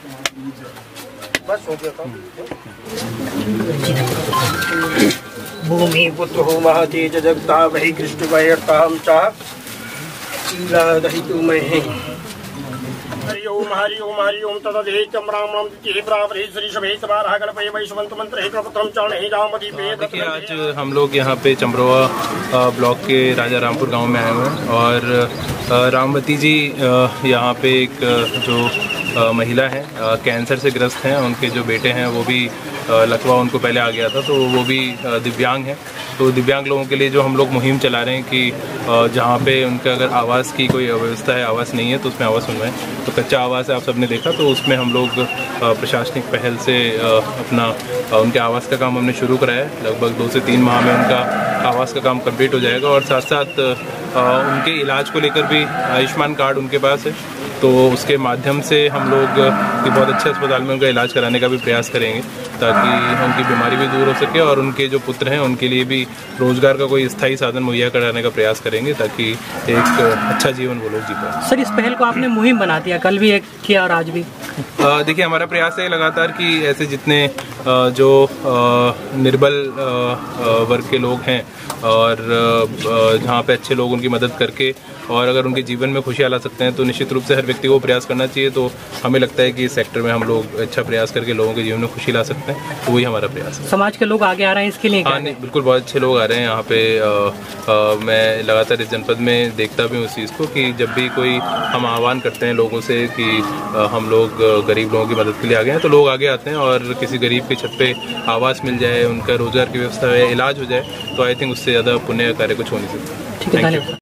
बस हो गया काम। भूमि पुत्र हो महातेज जगता वही कृष्ण वैरताम चाह दहितु मैं हरि ओम तदधे चम्राम दिति प्रावरे श्री सभे सवारः गणपति वैश्वंत मंत्र हे प्रपत्रम चरण हे रामदीपे। देखिए आज हम लोग यहाँ पे चमरोवा ब्लॉक के राजा रामपुर गांव में आए हुए हैं और रामवती जी यहाँ पे एक जो महिला है कैंसर से ग्रस्त हैं, उनके जो बेटे हैं वो भी लकवा उनको पहले आ गया था, तो वो भी दिव्यांग हैं। तो दिव्यांग लोगों के लिए जो हम लोग मुहिम चला रहे हैं कि जहाँ पे उनका अगर आवास की कोई व्यवस्था है, आवास नहीं है तो उसमें आवास बनवाएं। तो कच्चा आवास है, आप सबने देखा, तो उसमें हम लोग प्रशासनिक पहल से अपना उनके आवास का काम हमने शुरू कराया है। लगभग 2 से 3 माह में उनका आवास का काम कंप्लीट हो जाएगा और साथ साथ उनके इलाज को लेकर भी आयुष्मान कार्ड उनके पास है, तो उसके माध्यम से हम लोग बहुत अच्छे अस्पताल में उनका इलाज कराने का भी प्रयास करेंगे ताकि उनकी बीमारी भी दूर हो सके और उनके जो पुत्र हैं उनके लिए भी रोजगार का कोई स्थायी साधन मुहैया कराने का प्रयास करेंगे ताकि एक अच्छा जीवन वो लोग जी पाए। सर, इस पहल को आपने मुहिम बना दिया, कल भी एक किया और आज भी। देखिए हमारा प्रयास है लगातार कि ऐसे जितने जो निर्बल वर्ग के लोग हैं और जहाँ पे अच्छे लोग उनकी मदद करके और अगर उनके जीवन में खुशियाँ ला सकते हैं तो निश्चित रूप से हर व्यक्ति को प्रयास करना चाहिए। तो हमें लगता है कि इस सेक्टर में हम लोग अच्छा प्रयास करके लोगों के जीवन में खुशी ला सकते हैं, तो वही हमारा प्रयास है। समाज के लोग आगे आ रहे हैं इसके लिए? हाँ नहीं, बिल्कुल बहुत अच्छे लोग आ रहे हैं यहाँ पे। मैं लगातार इस जनपद में देखता भी हूँ इस चीज़ को कि जब भी कोई हम आह्वान करते हैं लोगों से कि हम लोग गरीब लोगों की मदद के लिए आ गए हैं, तो लोग आगे आते हैं और किसी गरीब की छत पे आवास मिल जाए, उनका रोजगार की व्यवस्था है, इलाज हो जाए, तो आई थिंक उससे ज़्यादा पुण्य कार्य कुछ हो नहीं सकता। ठीक है, धन्यवाद।